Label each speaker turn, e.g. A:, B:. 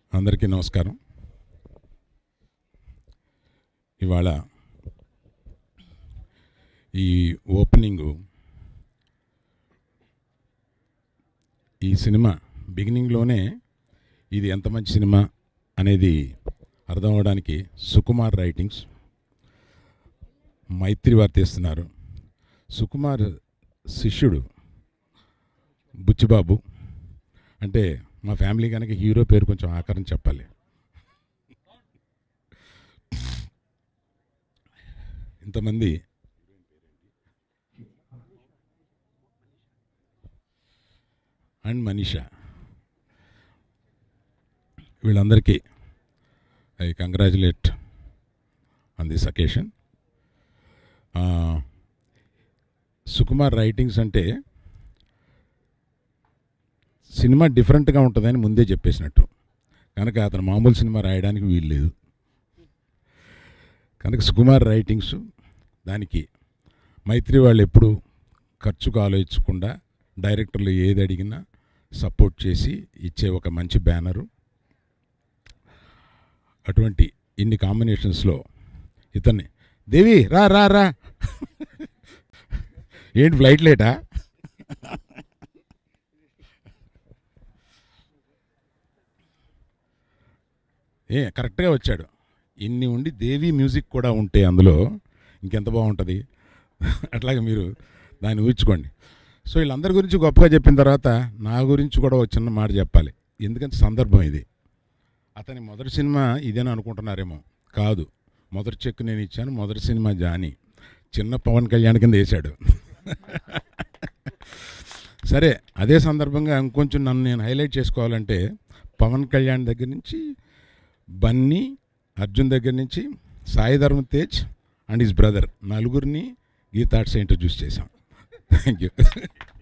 A: అందరికీ నమస్కారం. ఇవాళ ఈ ఓపెనింగు ఈ సినిమా బిగినింగ్లోనే ఇది ఎంత మంచి సినిమా అనేది అర్థం అవడానికి సుకుమార్ రైటింగ్స్ మైత్రి వారు తీస్తున్నారు. సుకుమార్ శిష్యుడు బుచ్చిబాబు. అంటే మా ఫ్యామిలీ కనుక హీరో పేరు కొంచెం ఆకారం చెప్పాలి. ఇంతమంది అండ్ మనీషా, వీళ్ళందరికీ I congratulate on this occasion. Sukumar writings అంటే సినిమా డిఫరెంట్గా ఉంటుందని ముందే చెప్పేసినట్టు, కనుక అతను మామూలు సినిమా రాయడానికి వీలు లేదు. కనుక సుకుమార్ రైటింగ్స్ దానికి మైత్రి వాళ్ళు ఎప్పుడు ఖర్చుకు ఆలోచించకుండా డైరెక్టర్లు ఏది అడిగినా సపోర్ట్ చేసి ఇచ్చే ఒక మంచి బ్యానరు. అటువంటి ఇన్ని కాంబినేషన్స్లో ఇతన్ని దేవి రా రా రా ఏంటి ఫ్లైట్ లేటా? కరెక్ట్గా వచ్చాడు. ఇన్ని ఉండి దేవి మ్యూజిక్ కూడా ఉంటే అందులో ఇంకెంత బాగుంటుంది. అట్లాగే మీరు దాన్ని ఊహించుకోండి. సో వీళ్ళందరి గురించి గొప్పగా చెప్పిన తర్వాత నా గురించి కూడా ఒక చిన్న మాట చెప్పాలి. ఎందుకంటే సందర్భం ఇది. అతని మొదటి సినిమా ఇదేనా అనుకుంటున్నారేమో, కాదు. మొదటి చెక్ నేను ఇచ్చాను. మొదటి సినిమా జానీ, చిన్న పవన్ కళ్యాణ్ కింద వేశాడు. సరే, అదే సందర్భంగా ఇంకొంచెం నన్ను నేను హైలైట్ చేసుకోవాలంటే పవన్ కళ్యాణ్ దగ్గర నుంచి బన్నీ, అర్జున్ దగ్గర నుంచి సాయి ధర్మ తేజ్ అండ్ హిస్ బ్రదర్ నలుగురిని గీతార్ట్స్ ఇంట్రడ్యూస్ చేశాం. Thank you.